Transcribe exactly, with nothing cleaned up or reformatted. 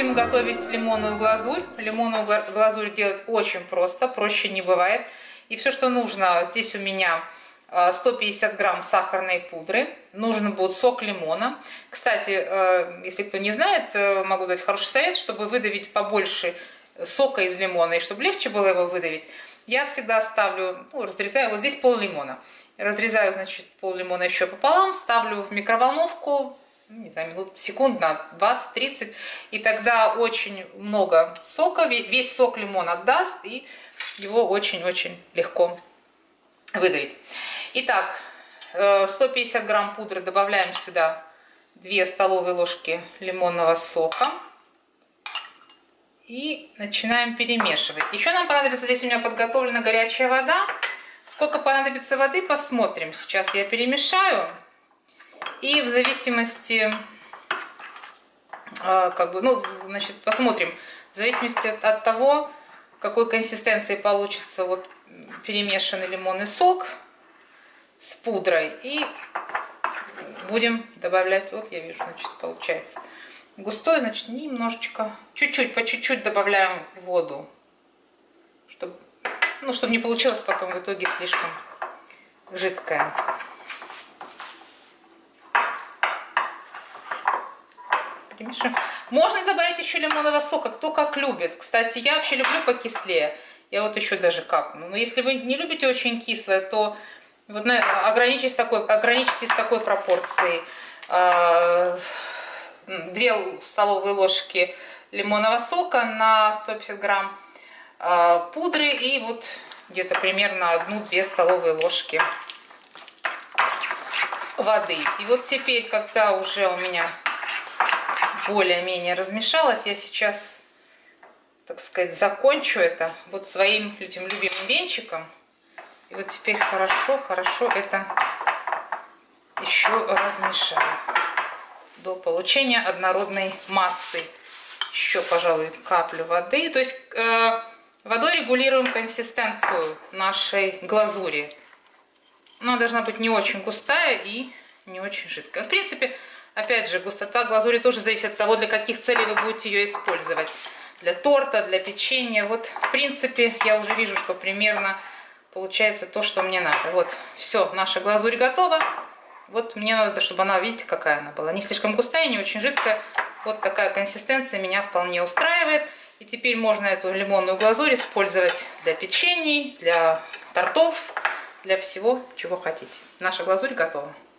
будем готовить лимонную глазурь. Лимонную глазурь делать очень просто, проще не бывает. И все, что нужно, здесь у меня сто пятьдесят грамм сахарной пудры. Нужен будет сок лимона. Кстати, если кто не знает, могу дать хороший совет, чтобы выдавить побольше сока из лимона, и чтобы легче было его выдавить, я всегда ставлю, ну, разрезаю, вот здесь пол лимона. Разрезаю, значит, пол лимона еще пополам, ставлю в микроволновку, не знаю, минут, секунд на двадцать-тридцать, и тогда очень много сока, весь сок лимон отдаст, и его очень-очень легко выдавить. Итак, сто пятьдесят грамм пудры добавляем сюда две столовые ложки лимонного сока и начинаем перемешивать. Еще нам понадобится, здесь у меня подготовлена горячая вода. Сколько понадобится воды, посмотрим. Сейчас я перемешаю. И в зависимости, как бы, ну, значит, посмотрим. В зависимости от, от того, какой консистенции получится вот перемешанный лимонный сок с пудрой. И будем добавлять, вот я вижу, значит, получается густой, значит, немножечко, чуть-чуть, по чуть-чуть добавляем воду, чтобы, ну, чтобы не получилось потом в итоге слишком жидкое. Перемешиваем. Можно добавить еще лимонного сока, кто как любит. Кстати, я вообще люблю покислее. Я вот еще даже капну. Но если вы не любите очень кислое, то вот ограничьтесь такой, ограничьтесь такой пропорцией. две столовые ложки лимонного сока на сто пятьдесят грамм пудры и вот где-то примерно одну-две столовые ложки воды. И вот теперь, когда уже у меня более-менее размешалось, я сейчас, так сказать, закончу это вот своим этим любимым венчиком. И вот теперь хорошо-хорошо это еще размешаю до получения однородной массы. Еще, пожалуй, каплю воды. То есть э, водой регулируем консистенцию нашей глазури. Она должна быть не очень густая и не очень жидкая. В принципе, опять же, густота глазури тоже зависит от того, для каких целей вы будете ее использовать. Для торта, для печенья. Вот, в принципе, я уже вижу, что примерно получается то, что мне надо. Вот, все, наша глазурь готова. Вот мне надо, чтобы она, видите, какая она была. Не слишком густая, не очень жидкая. Вот такая консистенция меня вполне устраивает. И теперь можно эту лимонную глазурь использовать для печений, для тортов, для всего, чего хотите. Наша глазурь готова.